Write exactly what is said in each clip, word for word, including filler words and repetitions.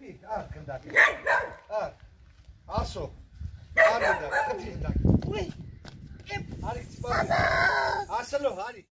Pi, ar când dacă. Ar. Aso. Ar când dacă. Cât dacă. Ui. Hari, ți-bă. Asă-l-o, Hari.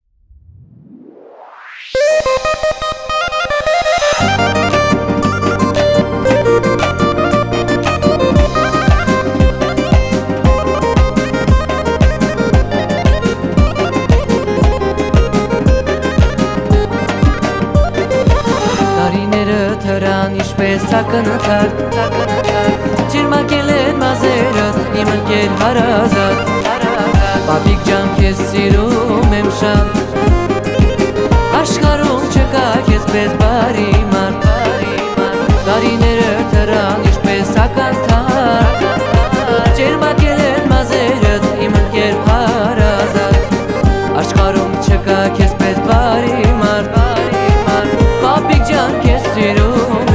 Ինչպես ակնթար, ջերմակել են մազերդ, իմ ընկեր հարազատ, պապիկ ջան քեզ սիրում եմ շատ, աշխարհում չկա քեզպես բարի մարդ, տարիները թռան ինչպես ակնթար, ջերմակել են մազերդ, իմ ընկեր հարազատ, աշխարհում չկա քեզպես բարի մարդ, պապիկ ջան քեզ սիրում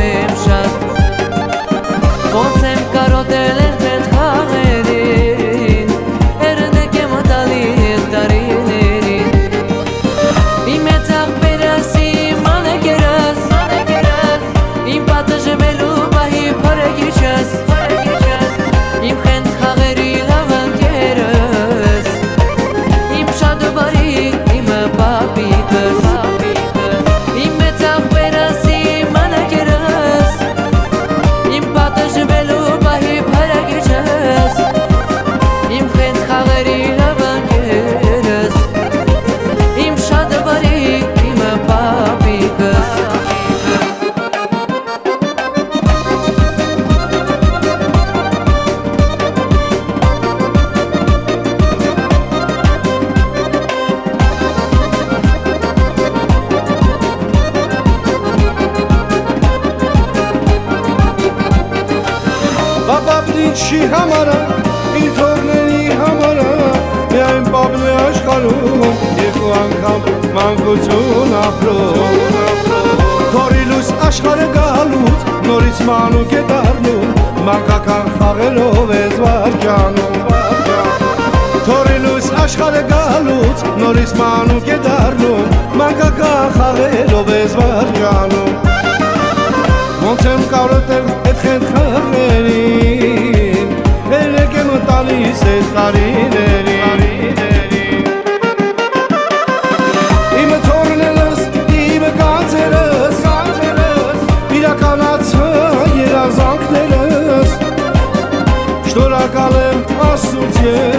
Ինչի համար իր թողների համար միայն պապն է աշխարհում երկու անգամ մանկություն ապրում թորիլուս աշխարհը գալուց նորից մանուկ է դառնում մանկական խաղերով ես վարճանում թորիլուս աշխարհը գալուց նորից մանուկ է դառնում մանկական խաղերով ես վարճանում ոնց եմ կարոտել այդ խենթխաղերին Երեք եմ տալիս ես տարիներին Իմը թորնելս, իմը կանցերս Իրականացը երազանքներս Շնորհակալ եմ Աստծուց ես